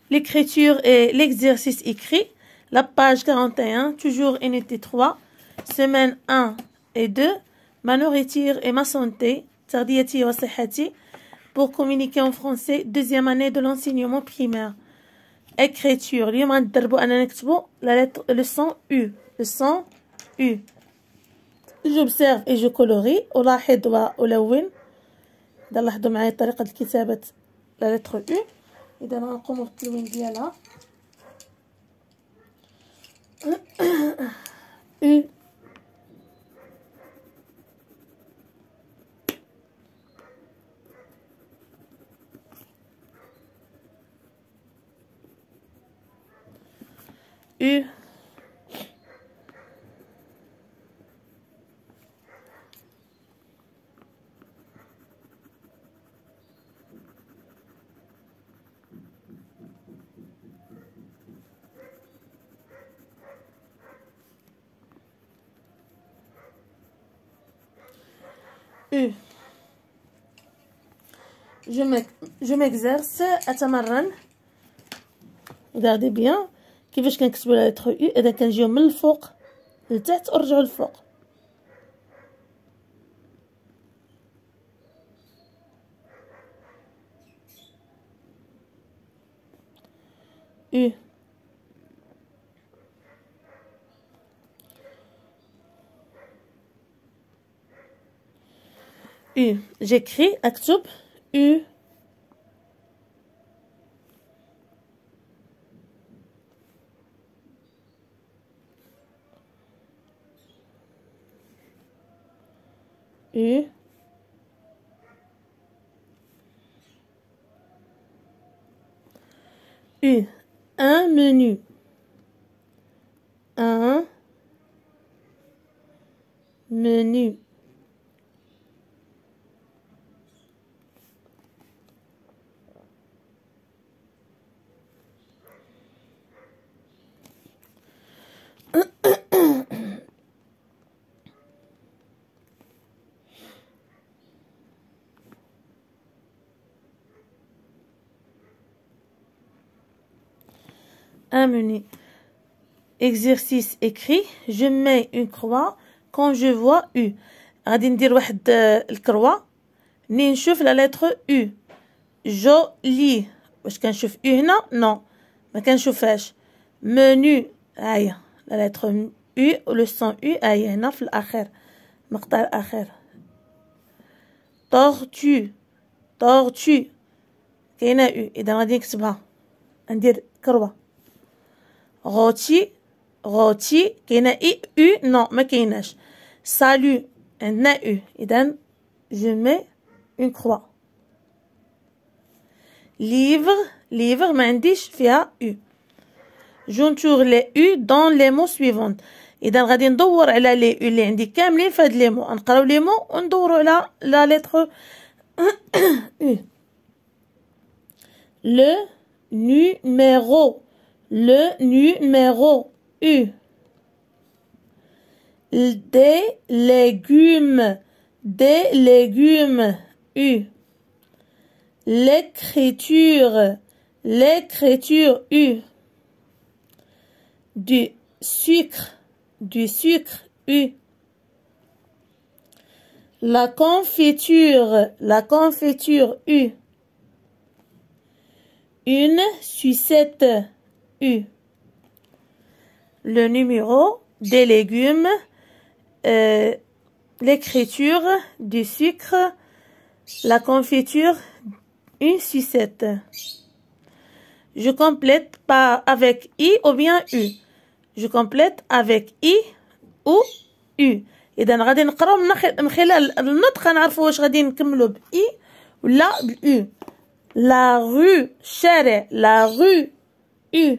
l'écriture et l'exercice écrit. La page 41, toujours unité 3, semaine 1 et 2, ma nourriture et ma santé, tardiyati wa sihhati, pour communiquer en français, deuxième année de l'enseignement primaire. Écriture, اليوم غندربوا أننا نكتبوا le son U, le son U. J'observe et je colorie, ألاحظ وألون. إذا لاحظوا معايا طريقة كتابة la lettre U. إذا غنقوموا بالتلوين ديالها. U. U. U. Je m'exerce أتمرن. Regardez bien كيفاش كنكتبوا لا لتر U. إذا كنجيو من الفوق لتحت ونرجعوا للفوق. U. U. J'écris أكتب U. U. U. Un menu. Un menu. Un menu. Exercice écrit. Je mets une croix quand je vois U. غادي ندير واحد الكروة منين نشوف لا لتر U. جولي. واش كنشوف U هنا؟ نو ما كنشوفهاش. منو هاهي لا لتر U ولو سون U هاهي هنا في الأخير، المقطع الأخير. طورتو. طورتو كاينة U. إذا غادي نكتبها ندير كروة. غوتي. غوتي كاينه اي او نو ما كايناش. سالو عندنا او. اذا جو مي اون كروا. ليفر. ليفر ما عنديش فيها او. جونتور لي او دون لي مو سويفونت. اذا غادي ندور على لي او اللي عندي كاملين في هاد لي مو، نقراو لي مو وندوروا على لا لتر او. لو نيميرو. Le numéro U. Des légumes. Des légumes U. L'écriture. L'écriture U. Du sucre. Du sucre U. La confiture. La confiture U. Une sucette U. Le numéro, des légumes, l'écriture, du sucre, la confiture, une sucette. Je complète pas avec I ou bien U. Je complète avec I ou U. إذا غادي نقراو من خلال النطق غنعرفوا واش غادي نكملوا ب I ولا ب U. La rue, شارع. La rue U.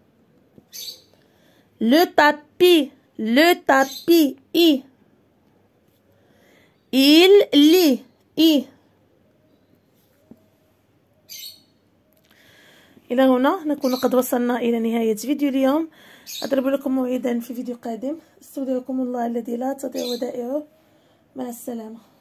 Le tapis. Le tapis I. Il lit I. إلى هنا نكون قد وصلنا إلى نهاية فيديو اليوم. أضرب لكم موعدا في فيديو قادم. استودعكم الله الذي لا تضيع ودائعه. مع السلامة.